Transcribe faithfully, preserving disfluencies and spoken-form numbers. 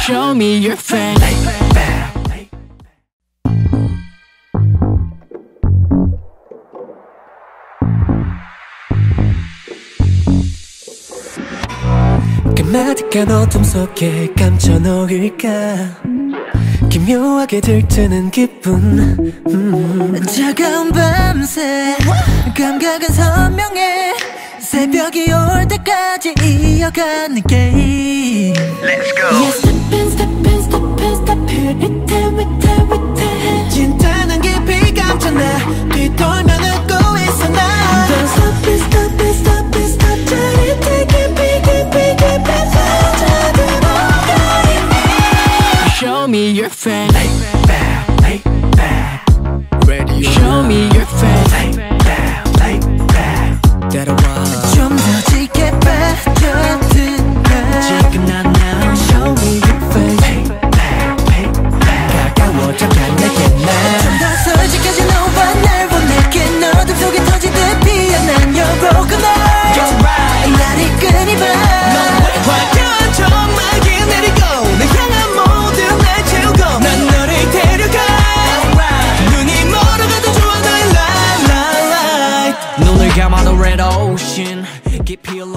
Show me your face. 까마득한 어둠 속에 감춰 놓을까 기묘하게 들뜨는 기분 음. 차가운 밤새 감각은 선명해 새벽이 올 때까지 이어가는 게임 Let's go. Yeah, step in, step in, step in, step here 위태 위태 위태 진짜는 깊이 감춰놔 뒤돌면 웃고 있어 나 Don't stop it, stop it, stop it, stop 짜릿해 깊이 깊이 깊이 Show me your face. Lay back, lay back. Ready? Show me your face. Lay back, lay back. 좀 더 짙게 빠져들어 지금 난 now Show me your face. Lay back, lay back. 가까워져 가 내게 나 좀 더 솔직해진 너와 날 보낼게 너들 속에 터지듯 피어난 your broken heart Just right. 날 이끈 이봐 화려한 전망이 내리고 내 향한 모든 날 채우고 난 너를 데려가 눈이 멀어가도 좋아 너의 light, light. 눈을 감아도 red ocean 깊이